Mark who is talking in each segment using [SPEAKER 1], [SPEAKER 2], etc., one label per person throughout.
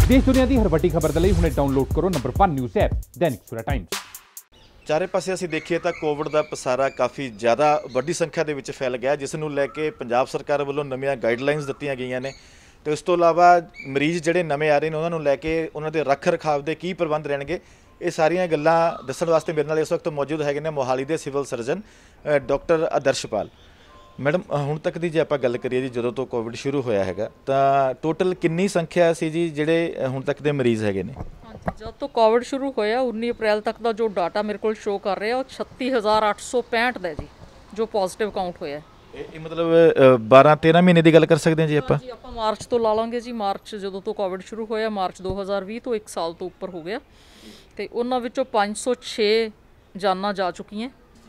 [SPEAKER 1] देश दुनिया की हर वड्डी खबर के लिए हुणे डाउनलोड करो number 1 news app Dainik Savera times.
[SPEAKER 2] ਚਾਰੇ ਪਾਸੇ ਅਸੀਂ ਦੇਖੀਏ ਤਾਂ ਕੋਵਿਡ ਦਾ ਪਸਾਰਾ ਕਾਫੀ ਜ਼ਿਆਦਾ ਵੱਡੀ ਸੰਖਿਆ ਦੇ ਵਿੱਚ ਫੈਲ ਗਿਆ, ਜਿਸ ਨੂੰ ਲੈ ਕੇ ਪੰਜਾਬ ਸਰਕਾਰ ਵੱਲੋਂ ਨਵੀਆਂ ਗਾਈਡਲਾਈਨਸ ਦਿੱਤੀਆਂ ਗਈਆਂ ਨੇ ਤੇ ਉਸ ਤੋਂ ਇਲਾਵਾ ਮਰੀਜ਼ ਜਿਹੜੇ ਨਵੇਂ ਆ ਰਹੇ ਨੇ ਉਹਨਾਂ ਨੂੰ ਲੈ ਕੇ ਉਹਨਾਂ ਦੇ ਰੱਖ ਰਖਾਵ ਦੇ ਕੀ ਪ੍ਰਬੰਧ ਰਹਿਣਗੇ, ਇਹ ਸਾਰੀਆਂ ਗੱਲਾਂ ਦੱਸਣ ਵਾਸਤੇ ਮੇਰੇ ਨਾਲ ਇਸ ਵਕਤ ਮੌਜੂਦ ਹੈਗੇ ਨੇ ਮੋਹਾਲੀ ਦੇ civil surgeon doctor Adarshpal. Madam, ਹੁਣ ਤੱਕ ਦੀ ਜੇ ਆਪਾਂ ਗੱਲ ਕਰੀਏ ਜੀ, ਜਦੋਂ ਤੋਂ ਕੋਵਿਡ ਸ਼ੁਰੂ ਹੋਇਆ ਹੈਗਾ ਤਾਂ ਟੋਟਲ ਕਿੰਨੀ ਸੰਖਿਆ ਸੀ ਜੀ ਜਿਹੜੇ ਹੁਣ ਤੱਕ ਦੇ ਮਰੀਜ਼ ਹੈਗੇ ਨੇ?
[SPEAKER 3] जब तो कोविड शुरू होया 19 अप्रैल तक का जो डाटा मेरे को शो कर रहा है वो 36,865 है जी, जो पॉजिटिव काउंट होया है।
[SPEAKER 2] ਇਹ ਮਤਲਬ 12-13 ਮਹੀਨੇ ਦੀ ਗੱਲ ਕਰ ਸਕਦੇ ਹਾਂ ਜੀ ਆਪਾਂ?
[SPEAKER 3] जी ਆਪਾਂ ਮਾਰਚ ਤੋਂ ਲਾ ਲਾਂਗੇ ਜੀ। ਮਾਰਚ ਜਦੋਂ ਤੋਂ ਕੋਵਿਡ ਸ਼ੁਰੂ ਹੋਇਆ, ਮਾਰਚ 2020 ਤੋਂ 1 ਸਾਲ ਤੋਂ ਉੱਪਰ ਹੋ ਗਿਆ ਤੇ ਉਹਨਾਂ ਵਿੱਚੋਂ 506 ਜਾਨਾਂ ਜਾ ਚੁੱਕੀਆਂ,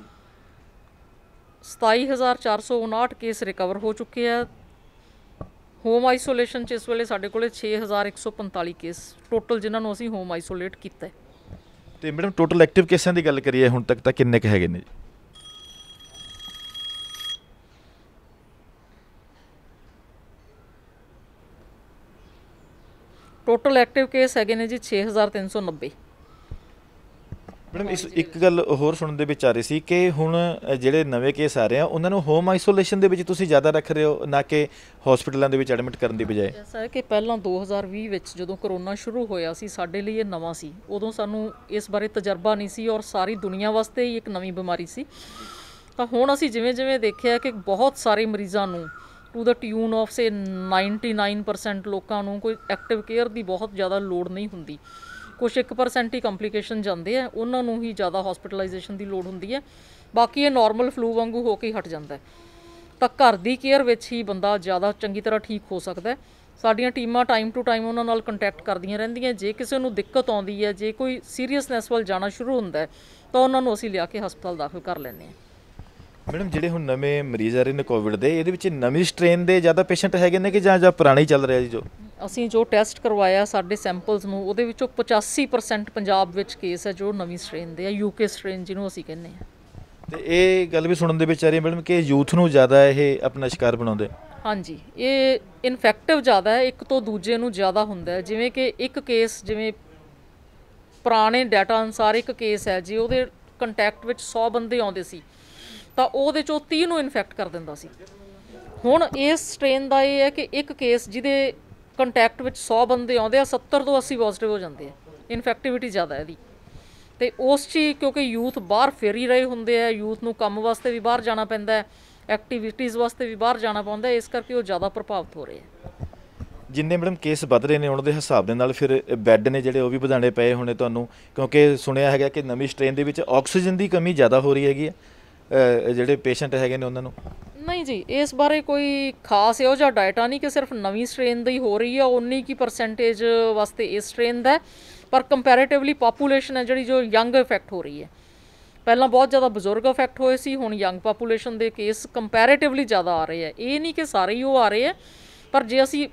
[SPEAKER 3] 27,459 ਕੇਸ ਰਿਕਵਰ ਹੋ ਚੁੱਕੇ ਆ। ਹੋਮ ਆਈਸੋਲੇਸ਼ਨ 'ਚ ਇਸ ਵੇਲੇ ਸਾਡੇ ਕੋਲ 6,145 ਕੇਸ ਟੋਟਲ ਜਿਨ੍ਹਾਂ ਨੂੰ ਅਸੀਂ ਹੋਮ ਆਈਸੋਲੇਟ ਕੀਤਾ ਹੈ।
[SPEAKER 2] ਤੇ ਮੈਡਮ, ਟੋਟਲ ਐਕਟਿਵ ਕੇਸਾਂ ਦੀ ਗੱਲ ਕਰੀਏ ਹੁਣ ਤੱਕ ਤਾਂ ਕਿੰਨੇ ਕੁ ਹੈਗੇ ਨੇ ਜੀ?
[SPEAKER 3] ਟੋਟਲ ਐਕਟਿਵ ਕੇਸ ਹੈਗੇ ਨੇ ਜੀ 6,390।
[SPEAKER 2] ਮੈਡਮ, ਇਸ ਇੱਕ ਗੱਲ ਹੋਰ ਸੁਣਨ ਦੇ ਵਿੱਚ ਆ ਰਹੀ ਸੀ ਕਿ ਹੁਣ ਜਿਹੜੇ ਨਵੇਂ ਕੇਸ ਆ ਰਹੇ ਆ ਉਹਨਾਂ ਨੂੰ ਹੋਮ ਆਈਸੋਲੇਸ਼ਨ ਦੇ ਵਿੱਚ ਤੁਸੀਂ ਜ਼ਿਆਦਾ ਰੱਖ ਰਹੇ ਹੋ, ਨਾ ਕਿ ਹਸਪੀਟਲਾਂ ਦੇ ਵਿੱਚ ਐਡਮਿਟ ਕਰਨ ਦੀ ਬਜਾਏ।
[SPEAKER 3] ਐਸਾ ਹੈ ਕਿ ਪਹਿਲਾਂ 2020 ਵਿੱਚ ਜਦੋਂ ਕਰੋਨਾ ਸ਼ੁਰੂ ਹੋਇਆ ਸੀ, ਸਾਡੇ ਲਈ ਇਹ ਨਵਾਂ ਸੀ, ਉਦੋਂ ਸਾਨੂੰ ਇਸ ਬਾਰੇ ਤਜਰਬਾ ਨਹੀਂ ਸੀ ਔਰ ਸਾਰੀ ਦੁਨੀਆ ਵਾਸਤੇ ਹੀ ਇੱਕ ਨਵੀਂ ਬਿਮਾਰੀ ਸੀ। ਤਾਂ ਹੁਣ ਅਸੀਂ ਜਿਵੇਂ ਜਿਵੇਂ ਦੇਖਿਆ ਕਿ ਬਹੁਤ ਸਾਰੇ ਮਰੀਜ਼ਾਂ ਨੂੰ to the tune of say 99% ਲੋਕਾਂ ਨੂੰ ਕੋਈ ਐਕਟਿਵ ਕੇਅਰ ਦੀ ਬਹੁਤ ਜ਼ਿਆਦਾ ਲੋੜ ਨਹੀਂ ਹੁੰਦੀ, ਕੁਛ 1% ਹੀ ਕੰਪਲੀਕੇਸ਼ਨ ਜਾਂਦੇ ਆ, ਉਹਨਾਂ ਨੂੰ ਹੀ ਜ਼ਿਆਦਾ ਹਸਪੀਟਲਾਈਜੇਸ਼ਨ ਦੀ ਲੋੜ ਹੁੰਦੀ ਹੈ। ਬਾਕੀ ਇਹ ਨਾਰਮਲ ਫਲੂ ਵਾਂਗੂ ਹੋ ਕੇ ਹਟ ਜਾਂਦਾ ਹੈ। ਤਾਂ ਘਰ ਦੀ ਕੇਅਰ ਵਿੱਚ ਹੀ ਬੰਦਾ ਜ਼ਿਆਦਾ ਚੰਗੀ ਤਰ੍ਹਾਂ ਠੀਕ ਹੋ ਸਕਦਾ ਹੈ। ਸਾਡੀਆਂ ਟੀਮਾਂ ਟਾਈਮ ਟੂ ਟਾਈਮ ਉਹਨਾਂ ਨਾਲ ਕੰਟੈਕਟ ਕਰਦੀਆਂ ਰਹਿੰਦੀਆਂ। ਜੇ ਕਿਸੇ ਨੂੰ ਦਿੱਕਤ ਆਉਂਦੀ ਹੈ, ਜੇ ਕੋਈ ਸੀਰੀਅਸਨੈਸ ਵੱਲ ਜਾਣਾ ਸ਼ੁਰੂ ਹੁੰਦਾ ਹੈ ਤਾਂ ਉਹਨਾਂ ਨੂੰ ਅਸੀਂ ਲਿਆ ਕੇ ਹਸਪਤਾਲ ਦਾਖਲ ਕਰ ਲੈਂਦੇ ਹਾਂ।
[SPEAKER 2] ਮੈਡਮ, ਜਿਹੜੇ ਹੁਣ ਨਵੇਂ ਮਰੀਜ਼ ਆ ਰਹੇ ਨੇ ਕੋਵਿਡ ਦੇ, ਇਹਦੇ ਵਿੱਚ ਨਵੀਂ ਸਟ੍ਰੇਨ ਦੇ ਜ਼ਿਆਦਾ ਪੇਸ਼ੈਂਟ ਹੈਗੇ ਨੇ ਕਿ ਜਾਂ ਪੁਰਾਣਾ ਹੀ ਚੱਲ ਰਿਹਾ ਜੀ? ਜੋ
[SPEAKER 3] ਅਸੀਂ ਜੋ ਟੈਸਟ ਕਰਵਾਇਆ ਸਾਡੇ ਸੈਂਪਲਸ ਨੂੰ, ਉਹਦੇ ਵਿੱਚੋਂ 85% ਪੰਜਾਬ ਵਿੱਚ ਕੇਸ ਹੈ ਜੋ ਨਵੀਂ ਸਟ੍ਰੇਨ ਦੇ ਆ, ਯੂਕੇ ਸਟ੍ਰੇਨ ਜਿਹਨੂੰ ਅਸੀਂ ਕਹਿੰਦੇ ਹਾਂ।
[SPEAKER 2] ਤੇ ਇਹ ਗੱਲ ਵੀ ਸੁਣਨ ਦੇ ਵਿੱਚ ਆ ਰਹੀ ਹੈ ਮੈਡਮ ਕਿ ਯੂਥ ਨੂੰ ਜ਼ਿਆਦਾ ਇਹ ਆਪਣਾ ਸ਼ਿਕਾਰ ਬਣਾਉਂਦੇ।
[SPEAKER 3] ਹਾਂਜੀ, ਇਹ ਇਨਫੈਕਟਿਵ ਜ਼ਿਆਦਾ ਹੈ, ਇੱਕ ਤੋਂ ਦੂਜੇ ਨੂੰ ਜ਼ਿਆਦਾ ਹੁੰਦਾ ਹੈ। ਜਿਵੇਂ ਕਿ ਇੱਕ ਕੇਸ, ਜਿਵੇਂ ਪੁਰਾਣੇ ਡਾਟਾ ਅਨੁਸਾਰ ਇੱਕ ਕੇਸ ਹੈ ਜੀ, ਉਹਦੇ ਕੰਟੈਕਟ ਵਿੱਚ 100 ਬੰਦੇ ਆਉਂਦੇ ਸੀ ਤਾਂ ਉਹਦੇ 'ਚੋਂ 30 ਨੂੰ ਇਨਫੈਕਟ ਕਰ ਦਿੰਦਾ ਸੀ। ਹੁਣ ਇਸ ਸਟ੍ਰੇਨ ਦਾ ਇਹ ਹੈ ਕਿ ਇੱਕ ਕੇਸ ਜਿਹਦੇ ਕੰਟੈਕਟ ਵਿੱਚ 100 ਬੰਦੇ ਆਉਂਦੇ ਆ, 70 ਤੋਂ 80 ਪੋਜ਼ੀਟਿਵ ਹੋ ਜਾਂਦੇ ਆ। ਇਨਫੈਕਟੀਵਿਟੀ ਜ਼ਿਆਦਾ ਇਹਦੀ। ਅਤੇ ਉਸ 'ਚ ਕਿਉਂਕਿ ਯੂਥ ਬਾਹਰ ਫਿਰ ਹੀ ਰਹੇ ਹੁੰਦੇ ਆ, ਯੂਥ ਨੂੰ ਕੰਮ ਵਾਸਤੇ ਵੀ ਬਾਹਰ ਜਾਣਾ ਪੈਂਦਾ ਹੈ, ਐਕਟੀਵਿਟੀਜ਼ ਵਾਸਤੇ ਵੀ ਬਾਹਰ ਜਾਣਾ ਪੈਂਦਾ, ਇਸ ਕਰਕੇ ਉਹ ਜ਼ਿਆਦਾ ਪ੍ਰਭਾਵਿਤ ਹੋ ਰਹੇ ਆ।
[SPEAKER 2] ਜਿੰਨੇ ਮੈਡਮ ਕੇਸ ਵੱਧ ਰਹੇ ਨੇ ਉਹਨਾਂ ਦੇ ਹਿਸਾਬ ਦੇ ਨਾਲ ਫਿਰ ਬੈੱਡ ਨੇ ਜਿਹੜੇ ਉਹ ਵੀ ਵਧਾਉਣੇ ਪਏ ਹੋਣੇ ਤੁਹਾਨੂੰ, ਕਿਉਂਕਿ ਸੁਣਿਆ ਹੈਗਾ ਕਿ ਨਵੀਂ ਸਟ੍ਰੇਨ ਦੇ ਵਿੱਚ ਆਕਸੀਜਨ ਦੀ ਕਮੀ ਜ਼ਿਆਦਾ ਹੋ ਰਹੀ ਹੈਗੀ ਹੈ ਜਿਹੜੇ ਪੇਸ਼ੈਂਟ ਹੈਗੇ ਨੇ ਉਹਨਾਂ ਨੂੰ। ਨਹੀਂ
[SPEAKER 3] ਜੀ, ਇਸ ਬਾਰੇ ਕੋਈ ਖਾਸ ਇਹੋ ਜਿਹਾ ਡਾਟਾ ਨਹੀਂ ਕਿ ਸਿਰਫ ਨਵੀਂ ਸਟ੍ਰੇਨ ਦੀ ਹੋ ਰਹੀ ਹੈ, 19% ਵਾਸਤੇ ਇਸ ਸਟ੍ਰੇਨ ਦਾ, ਪਰ ਕੰਪੈਰੇਟਿਵਲੀ ਪਾਪੂਲੇਸ਼ਨ ਹੈ ਜਿਹੜੀ ਜੋ ਯੰਗ ਇਫੈਕਟ ਹੋ ਰਹੀ ਹੈ। ਪਹਿਲਾਂ ਬਹੁਤ ਜ਼ਿਆਦਾ ਬਜ਼ੁਰਗ ਇਫੈਕਟ ਹੋਏ ਸੀ, ਹੁਣ ਯੰਗ ਪਾਪੂਲੇਸ਼ਨ ਦੇ ਕੇਸ ਕੰਪੈਰੇਟਿਵਲੀ ਜ਼ਿਆਦਾ ਆ ਰਹੇ ਆ। ਇਹ ਨਹੀਂ ਕਿ ਸਾਰੇ ਹੀ ਉਹ ਆ ਰਹੇ ਆ, ਪਰ ਜੇ ਅਸੀਂ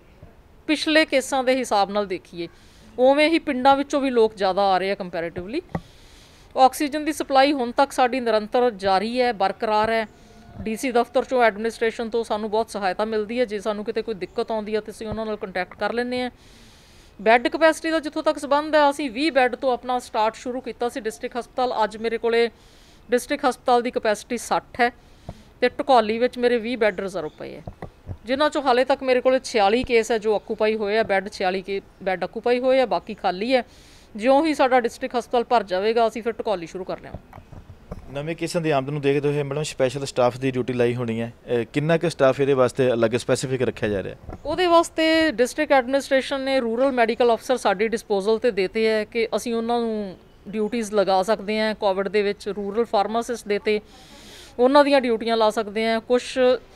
[SPEAKER 3] ਪਿਛਲੇ ਕੇਸਾਂ ਦੇ ਹਿਸਾਬ ਨਾਲ ਦੇਖੀਏ ਉਵੇਂ ਹੀ ਪਿੰਡਾਂ ਵਿੱਚੋਂ ਵੀ ਲੋਕ ਜ਼ਿਆਦਾ ਆ ਰਹੇ ਆ ਕੰਪੈਰੇਟਿਵਲੀ। ਆਕਸੀਜਨ ਦੀ ਸਪਲਾਈ ਹੁਣ ਤੱਕ ਸਾਡੀ ਨਿਰੰਤਰ ਜਾਰੀ ਹੈ, ਬਰਕਰਾਰ ਹੈ। DC ਦਫ਼ਤਰ 'ਚੋਂ ਐਡਮਿਨਿਸਟ੍ਰੇਸ਼ਨ ਤੋਂ ਸਾਨੂੰ ਬਹੁਤ ਸਹਾਇਤਾ ਮਿਲਦੀ ਹੈ। ਜੇ ਸਾਨੂੰ ਕਿਤੇ ਕੋਈ ਦਿੱਕਤ ਆਉਂਦੀ ਹੈ ਤਾਂ ਅਸੀਂ ਉਹਨਾਂ ਨਾਲ ਕੰਟੈਕਟ ਕਰ ਲੈਂਦੇ ਹਾਂ। ਬੈੱਡ ਕਪੈਸਿਟੀ ਦਾ ਜਿੱਥੋਂ ਤੱਕ ਸੰਬੰਧ ਹੈ, ਅਸੀਂ 20 ਬੈੱਡ ਤੋਂ ਆਪਣਾ ਸਟਾਰਟ ਸ਼ੁਰੂ ਕੀਤਾ ਸੀ ਡਿਸਟ੍ਰਿਕਟ ਹਸਪਤਾਲ। ਅੱਜ ਮੇਰੇ ਕੋਲੇ ਡਿਸਟ੍ਰਿਕਟ ਹਸਪਤਾਲ ਦੀ ਕਪੈਸਿਟੀ 60 ਹੈ ਅਤੇ ਢਕੌਲੀ ਵਿੱਚ ਮੇਰੇ 20 ਬੈੱਡ ਰਿਜ਼ਰਵ ਪਏ ਹੈ, ਜਿਨ੍ਹਾਂ 'ਚੋਂ ਹਾਲੇ ਤੱਕ ਮੇਰੇ ਕੋਲ 46 ਕੇਸ ਹੈ ਜੋ ਆਕੂਪਾਈ ਹੋਏ ਆ। ਬੈੱਡ 46 ਬੈੱਡ ਆਕੂਪਾਈ ਹੋਏ ਆ, ਬਾਕੀ ਖਾਲੀ ਹੈ। ਜਿਉਂ ਹੀ ਸਾਡਾ ਡਿਸਟ੍ਰਿਕਟ ਹਸਪਤਾਲ ਭਰ ਜਾਵੇਗਾ ਅਸੀਂ ਫਿਰ ਢਕੌਲੀ ਸ਼ੁਰੂ ਕਰ ਲਿਆਵਾਂਗੇ। ਨਵੇਂ ਕੇਸਾਂ ਦੀ ਆਮਦ ਨੂੰ ਦੇਖਦੇ ਹੋਏ ਮੈਡਮ ਸਪੈਸ਼ਲ ਸਟਾਫ ਦੀ ਡਿਊਟੀ ਲਾਈ ਹੋਣੀ ਹੈ, ਕਿੰਨਾ ਕੁ ਸਟਾਫ ਇਹਦੇ ਵਾਸਤੇ ਅਲੱਗ ਸਪੈਸੀਫਿਕ ਰੱਖਿਆ ਜਾ ਰਿਹਾ? ਉਹਦੇ ਵਾਸਤੇ ਡਿਸਟ੍ਰਿਕਟ ਐਡਮਿਨਿਸਟ੍ਰੇਸ਼ਨ ਨੇ ਰੂਰਲ ਮੈਡੀਕਲ ਅਫਸਰ ਸਾਡੀ ਡਿਸਪੋਜ਼ਲ 'ਤੇ ਦੇਤੇ ਹੈ ਕਿ ਅਸੀਂ ਉਹਨਾਂ ਨੂੰ ਡਿਊਟੀਜ਼ ਲਗਾ ਸਕਦੇ ਹਾਂ। ਕੋਵਿਡ ਦੇ ਵਿੱਚ ਰੂਰਲ ਫਾਰਮਾਸਿਸਟ ਦੇਤੇ, ਉਹਨਾਂ ਦੀਆਂ ਡਿਊਟੀਆਂ ਲਾ ਸਕਦੇ ਹਾਂ। ਕੁਛ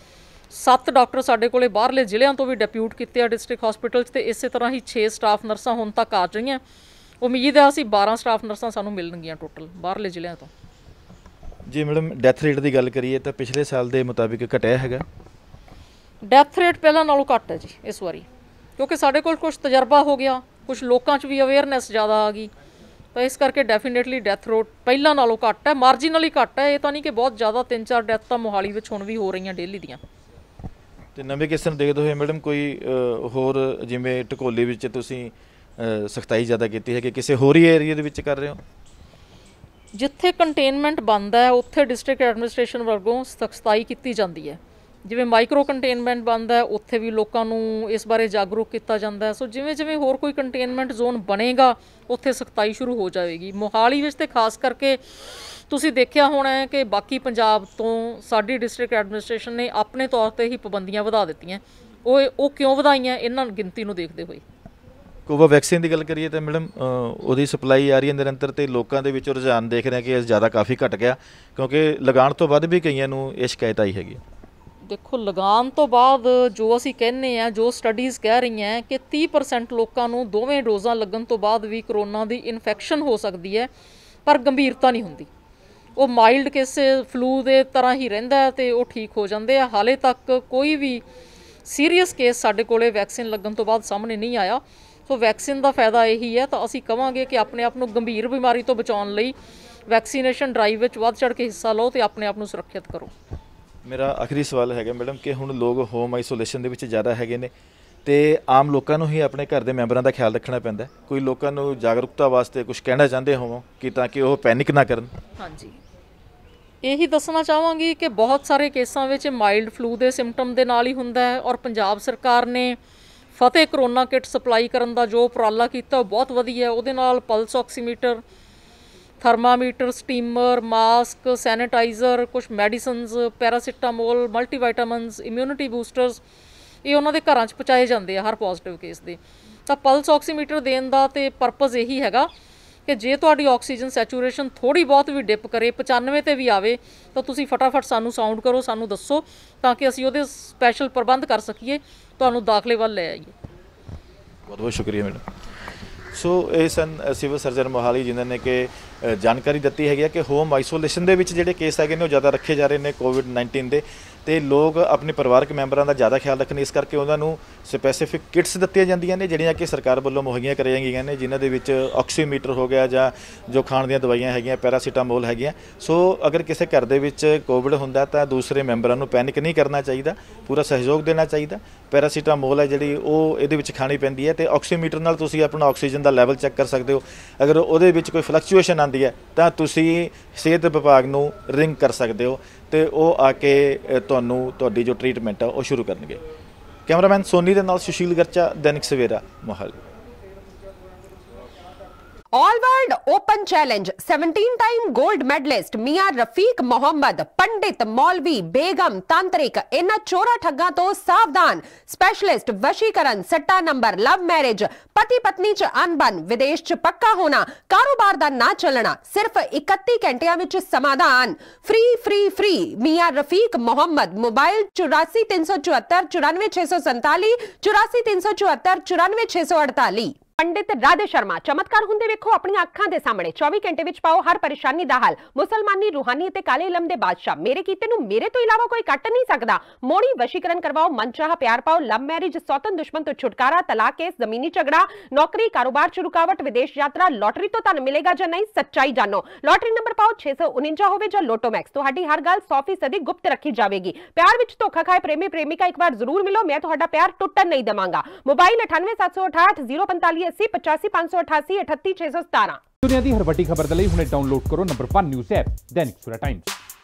[SPEAKER 3] 7 ਡਾਕਟਰ ਸਾਡੇ ਕੋਲੇ ਬਾਹਰਲੇ ਜ਼ਿਲ੍ਹਿਆਂ ਤੋਂ ਵੀ ਡਿਪਿਊਟ ਕੀਤੇ ਆ ਡਿਸਟ੍ਰਿਕਟ ਹਸਪੀਟਲ 'ਚ, ਅਤੇ ਇਸੇ ਤਰ੍ਹਾਂ ਹੀ 6 ਸਟਾਫ ਨਰਸਾਂ ਹੁਣ ਤੱਕ ਆ ਜਾਈਆਂ। ਉਮੀਦ ਹੈ ਅਸੀਂ 12 ਸਟਾਫ ਨਰਸਾਂ ਸਾਨੂੰ ਮਿਲਣਗੀਆਂ ਟੋਟਲ ਬਾਹਰਲੇ ਜ਼ਿਲ੍ਹਿਆਂ ਤੋਂ।
[SPEAKER 2] ਜੀ ਮੈਡਮ, ਡੈਥ ਰੇਟ ਦੀ ਗੱਲ ਕਰੀਏ ਤਾਂ ਪਿਛਲੇ ਸਾਲ ਦੇ ਮੁਤਾਬਿਕ ਘਟਿਆ ਹੈਗਾ?
[SPEAKER 3] ਡੈਥ ਰੇਟ ਪਹਿਲਾਂ ਨਾਲੋਂ ਘੱਟ ਹੈ ਜੀ ਇਸ ਵਾਰੀ, ਕਿਉਂਕਿ ਸਾਡੇ ਕੋਲ ਕੁਛ ਤਜਰਬਾ ਹੋ ਗਿਆ, ਕੁਛ ਲੋਕਾਂ 'ਚ ਵੀ ਅਵੇਅਰਨੈਸ ਜ਼ਿਆਦਾ ਆ ਗਈ, ਤਾਂ ਇਸ ਕਰਕੇ ਡੈਫੀਨੇਟਲੀ ਡੈਥ ਰੇਟ ਪਹਿਲਾਂ ਨਾਲੋਂ ਘੱਟ ਹੈ, ਮਾਰਜੀਨਲੀ ਘੱਟ ਹੈ। ਇਹ ਤਾਂ ਨਹੀਂ ਕਿ ਬਹੁਤ ਜ਼ਿਆਦਾ, 3-4 ਡੈਥ ਤਾਂ ਮੋਹਾਲੀ ਵਿੱਚ ਹੁਣ ਵੀ ਹੋ ਰਹੀਆਂ ਡੇਲੀ ਦੀਆਂ।
[SPEAKER 2] ਤੇ ਨਵੇਂ ਕੇਸਾਂ ਨੂੰ ਦੇਖਦੇ ਹੋਏ ਮੈਡਮ ਕੋਈ ਹੋਰ ਜਿਵੇਂ ਢਕੋਲੀ ਵਿੱਚ ਤੁਸੀਂ ਸਖਤਾਈ ਜ਼ਿਆਦਾ ਕੀਤੀ ਹੈ ਕਿ ਕਿਸੇ ਹੋਰ ਹੀ ਏਰੀਆ ਦੇ ਵਿੱਚ ਕਰ ਰਹੇ ਹੋ?
[SPEAKER 3] ਜਿੱਥੇ ਕੰਟੇਨਮੈਂਟ ਬਣਦਾ ਹੈ ਉੱਥੇ ਡਿਸਟ੍ਰਿਕਟ ਐਡਮਿਨਿਸਟ੍ਰੇਸ਼ਨ ਵੱਲੋਂ ਸਖਤਾਈ ਕੀਤੀ ਜਾਂਦੀ ਹੈ। ਜਿਵੇਂ ਮਾਈਕਰੋ ਕੰਟੇਨਮੈਂਟ ਬਣਦਾ ਹੈ ਉੱਥੇ ਵੀ ਲੋਕਾਂ ਨੂੰ ਇਸ ਬਾਰੇ ਜਾਗਰੂਕ ਕੀਤਾ ਜਾਂਦਾ ਹੈ। ਸੋ ਜਿਵੇਂ ਜਿਵੇਂ ਹੋਰ ਕੋਈ ਕੰਟੇਨਮੈਂਟ ਜ਼ੋਨ ਬਣੇਗਾ ਉੱਥੇ ਸਖਤਾਈ ਸ਼ੁਰੂ ਹੋ ਜਾਵੇਗੀ। ਮੋਹਾਲੀ ਵਿੱਚ ਤੇ ਖਾਸ ਕਰਕੇ ਤੁਸੀਂ ਦੇਖਿਆ ਹੋਣਾ ਹੈ ਕਿ ਬਾਕੀ ਪੰਜਾਬ ਤੋਂ ਸਾਡੀ ਡਿਸਟ੍ਰਿਕਟ ਐਡਮਿਨਿਸਟ੍ਰੇਸ਼ਨ ਨੇ ਆਪਣੇ ਤੌਰ ਤੇ ਹੀ ਪਾਬੰਦੀਆਂ ਵਧਾ ਦਿੱਤੀਆਂ। ਉਹ ਕਿਉਂ ਵਧਾਈਆਂ? ਇਹਨਾਂ ਗਿਣਤੀ ਨੂੰ ਦੇਖਦੇ ਹੋਏ।
[SPEAKER 2] ਕੋਵਾ ਵੈਕਸੀਨ ਦੀ ਗੱਲ ਕਰੀਏ ਤਾਂ ਮੈਡਮ ਉਹਦੀ ਸਪਲਾਈ ਆ ਰਹੀ ਹੈ ਨਿਰੰਤਰ, ਤੇ ਲੋਕਾਂ ਦੇ ਵਿੱਚ ਰੁਝਾਨ ਦੇਖ ਰਹੇ ਕਿ ਇਹ ਜ਼ਿਆਦਾ ਕਾਫੀ ਘਟ ਗਿਆ, ਕਿਉਂਕਿ ਲਗਾਉਣ ਤੋਂ ਬਾਅਦ ਵੀ ਕਈਆਂ ਨੂੰ ਇਹ ਸ਼ਿਕਾਇਤ ਆਈ ਹੈਗੀ।
[SPEAKER 3] ਦੇਖੋ, ਲਗਾਉਣ ਤੋਂ ਬਾਅਦ ਜੋ ਅਸੀਂ ਕਹਿੰਦੇ ਆ, ਜੋ ਸਟੱਡੀਜ਼ ਕਹਿ ਰਹੀਆਂ ਕਿ 30% ਲੋਕਾਂ ਨੂੰ ਦੋਵੇਂ ਡੋਜ਼ਾਂ ਲੱਗਣ ਤੋਂ ਬਾਅਦ ਵੀ ਕਰੋਨਾ ਦੀ ਇਨਫੈਕਸ਼ਨ ਹੋ ਸਕਦੀ ਹੈ, ਪਰ ਗੰਭੀਰਤਾ ਨਹੀਂ ਹੁੰਦੀ। ਉਹ ਮਾਈਲਡ ਕੇਸ ਫਲੂ ਦੇ ਤਰ੍ਹਾਂ ਹੀ ਰਹਿੰਦਾ ਹੈ ਤੇ ਉਹ ਠੀਕ ਹੋ ਜਾਂਦੇ ਆ। ਹਾਲੇ ਤੱਕ ਕੋਈ ਵੀ ਸੀਰੀਅਸ ਕੇਸ ਸਾਡੇ ਕੋਲੇ ਵੈਕਸੀਨ ਲੱਗਣ ਤੋਂ ਬਾਅਦ ਸਾਹਮਣੇ ਨਹੀਂ ਆਇਆ। ਸੋ ਵੈਕਸੀਨ ਦਾ ਫਾਇਦਾ ਇਹੀ ਹੈ। ਤਾਂ ਅਸੀਂ ਕਹਾਂਗੇ ਕਿ ਆਪਣੇ ਆਪ ਨੂੰ ਗੰਭੀਰ ਬਿਮਾਰੀ ਤੋਂ ਬਚਾਉਣ ਲਈ ਵੈਕਸੀਨੇਸ਼ਨ ਡਰਾਈਵ ਵਿੱਚ ਵੱਧ ਚੜ੍ਹ ਕੇ ਹਿੱਸਾ ਲਓ ਤੇ ਆਪਣੇ ਆਪ ਨੂੰ ਸੁਰੱਖਿਅਤ ਕਰੋ।
[SPEAKER 2] ਮੇਰਾ ਆਖਰੀ ਸਵਾਲ ਹੈਗਾ ਮੈਡਮ ਕਿ ਹੁਣ ਲੋਕ ਹੋਮ ਆਈਸੋਲੇਸ਼ਨ ਦੇ ਵਿੱਚ ਜ਼ਿਆਦਾ ਹੈਗੇ ਨੇ ਤੇ ਆਮ ਲੋਕਾਂ ਨੂੰ ਹੀ ਆਪਣੇ ਘਰ ਦੇ ਮੈਂਬਰਾਂ ਦਾ ਖਿਆਲ ਰੱਖਣਾ ਪੈਂਦਾ। ਕੋਈ ਲੋਕਾਂ ਨੂੰ ਜਾਗਰੂਕਤਾ ਵਾਸਤੇ ਕੁਝ ਕਹਿਣਾ ਚਾਹੁੰਦੇ ਹੋਵੋ ਕਿ ਤਾਂ ਕਿ ਉਹ ਪੈਨਿਕ ਨਾ ਕਰਨ?
[SPEAKER 3] ਹਾਂਜੀ, ਇਹੀ ਦੱਸਣਾ ਚਾਹਾਂਗੀ ਕਿ ਬਹੁਤ ਸਾਰੇ ਕੇਸਾਂ ਵਿੱਚ ਮਾਈਲਡ ਫਲੂ ਦੇ ਸਿੰਪਟਮ ਦੇ ਨਾਲ ਹੀ ਹੁੰਦਾ ਹੈ, ਔਰ ਪੰਜਾਬ ਸਰਕਾਰ ਨੇ ਫਤਿਹ ਕਰੋਨਾ ਕਿਟ ਸਪਲਾਈ ਕਰਨ ਦਾ ਜੋ ਉਪਰਾਲਾ ਕੀਤਾ ਉਹ ਬਹੁਤ ਵਧੀਆ। ਉਹਦੇ ਨਾਲ pulse oximeter, thermometer, steamer, mask, sanitizer, ਕੁਝ medicines, paracetamol, multivitamins, immunity boosters, ਇਹ ਉਹਨਾਂ ਦੇ ਘਰਾਂ 'ਚ ਪਹੁੰਚਾਏ ਜਾਂਦੇ ਆ ਹਰ ਪੋਜ਼ੀਟਿਵ ਕੇਸ ਦੇ। ਤਾਂ ਪਲਸ ਆਕਸੀਮੀਟਰ ਦੇਣ ਦਾ ਤੇ ਪਰਪਸ ਇਹੀ ਹੈਗਾ ਕਿ ਜੇ ਤੁਹਾਡੀ ਆਕਸੀਜਨ ਸੈਚੂਰੇਸ਼ਨ ਥੋੜ੍ਹੀ ਬਹੁਤ ਵੀ ਡਿਪ ਕਰੇ, 95 ਤੇ ਵੀ ਆਵੇ, ਤਾਂ ਤੁਸੀਂ ਫਟਾਫਟ ਸਾਨੂੰ ਸਾਊਂਡ ਕਰੋ, ਸਾਨੂੰ ਦੱਸੋ, ਤਾਂ ਕਿ ਅਸੀਂ ਉਹਦੇ ਸਪੈਸ਼ਲ ਪ੍ਰਬੰਧ ਕਰ ਸਕੀਏ, ਤੁਹਾਨੂੰ ਦਾਖਲੇ ਵੱਲ ਲੈ ਆਈਏ।
[SPEAKER 2] ਬਹੁਤ ਬਹੁਤ ਸ਼ੁਕਰੀਆ ਮੈਡਮ। ਸੋ ਇਹ ਸਨ ਸਿਵਲ ਸਰਜਨ ਮੋਹਾਲੀ ਜਿਨ੍ਹਾਂ ਨੇ ਕਿ ਜਾਣਕਾਰੀ ਦਿੱਤੀ ਹੈਗੀ ਕਿ ਹੋਮ ਆਈਸੋਲੇਸ਼ਨ ਦੇ ਵਿੱਚ ਜਿਹੜੇ ਕੇਸ ਹੈਗੇ ਨੇ ਉਹ ਜ਼ਿਆਦਾ ਰੱਖੇ ਜਾ ਰਹੇ ਨੇ ਕੋਵਿਡ-19 ਦੇ, ਤੇ ਲੋਕ ਆਪਣੇ ਪਰਿਵਾਰਕ ਮੈਂਬਰਾਂ ਦਾ ਜ਼ਿਆਦਾ ਖਿਆਲ ਰੱਖਣ। ਇਸ ਕਰਕੇ ਉਹਨਾਂ ਨੂੰ ਸਪੈਸੀਫਿਕ ਕਿਟਸ ਦਿੱਤੀਆਂ ਜਾਂਦੀਆਂ ਨੇ ਜਿਹੜੀਆਂ ਕਿ ਸਰਕਾਰ ਵੱਲੋਂ ਮੁਹੱਈਆ ਕਰਾਈਆਂ ਗਈਆਂ ਨੇ, ਜਿਨ੍ਹਾਂ ਦੇ ਵਿੱਚ ਆਕਸੀਮੀਟਰ ਹੋ ਗਿਆ ਜਾਂ ਜੋ ਖਾਣ ਦੀਆਂ ਦਵਾਈਆਂ ਹੈਗੀਆਂ, ਪੈਰਾਸੀਟਾਮੋਲ ਹੈਗੀਆਂ। ਸੋ ਅਗਰ ਕਿਸੇ ਘਰ ਦੇ ਵਿੱਚ ਕੋਵਿਡ ਹੁੰਦਾ ਤਾਂ ਦੂਸਰੇ ਮੈਂਬਰਾਂ ਨੂੰ ਪੈਨਿਕ ਨਹੀਂ ਕਰਨਾ ਚਾਹੀਦਾ, ਪੂਰਾ ਸਹਿਯੋਗ ਦੇਣਾ ਚਾਹੀਦਾ। ਪੈਰਾਸੀਟਾਮੋਲ ਹੈ ਜਿਹੜੀ ਉਹ ਇਹਦੇ ਵਿੱਚ ਖਾਣੀ ਪੈਂਦੀ ਹੈ, ਤੇ ਆਕਸੀਮੀਟਰ ਨਾਲ ਤੁਸੀਂ ਆਪਣਾ ਆਕਸੀਜਨ ਦਾ ਲੈਵਲ ਚੈੱਕ ਕਰ ਸਕਦੇ ਹੋ। ਅਗਰ ਉਹਦੇ ਵਿੱਚ ਕੋਈ ਫਲਕਚੁਏਸ਼ਨ ਆਉਂਦੀ ਹੈ ਤਾਂ ਤੁਸੀਂ ਸਿਹਤ ਵਿਭਾਗ ਨੂੰ ਰਿੰਗ ਕਰ ਸਕਦੇ ਹੋ ਤੇ ਉਹ ਆ ਕੇ ਤੁਹਾਨੂੰ ਤੁਹਾਡੀ ਜੋ ਟ੍ਰੀਟਮੈਂਟ ਆ ਉਹ ਸ਼ੁਰੂ ਕਰਨਗੇ। ਕੈਮਰਾਮੈਨ ਸੋਨੀ ਦੇ ਨਾਲ Sushil Garcha, Dainik Savera, Mohali.
[SPEAKER 4] All world open challenge 17 time gold medalist Miyan Rafiq Mohammad, पंडित, मौलवी, बेगम, तांत्रिक, इन्हां चोरा ठग्गां तो सावधान। स्पेशलिस्ट वशीकरण, सट्टा नंबर, लव मैरिज, पति पत्नी च अनबन, विदेश च पक्का होना, कारोबार दा ना चलना, सिर्फ 31 घंटियां विच समाधान। Free free free Miyan Rafiq Mohammad. Mobile 84 374 94 647, 84 374 94 648। Pandit Radhe Sharma, चमत्कार हुंदे वेखो अपनी अखां दे सामने। 24 घंटे विच पाओ हर परेशानी दा हल। मुसलमानी, रूहानी ते काले इलम दे बादशाह, मेरे कीते नूं मेरे तो इलावा कोई कट नहीं सकदा। मोड़ी वशीकरण करवाओ, मनचाहा प्यार पाओ, लव मैरिज, सौतन दुश्मन तो छुटकारा, तलाक केस, जमीनी झगड़ा, नौकरी, कारोबार च रुकावट, विदेश यात्रा, लॉटरी तो धन मिलेगा जां नहीं, सच्चाई जानो। लॉटरी नंबर पाओ 649 होवे जां लोटो मैक्स, तुहाडी हर गल 100% गुप्त रखी जावेगी। प्यार विच धोखा खाए प्रेमी प्रेमिका एक बार जरूर मिलो, मैं तुहाडा प्यार टुटन नहीं देवांगा। मोबाइल 98 768 045 80 85 588 38 617।
[SPEAKER 1] ਦੁਨੀਆ ਦੀ ਹਰ ਵੱਡੀ ਖਬਰ ਦੇ ਲਈ ਹੁਣੇ ਡਾਊਨਲੋਡ ਕਰੋ number 1 news app Dainik Savera Times.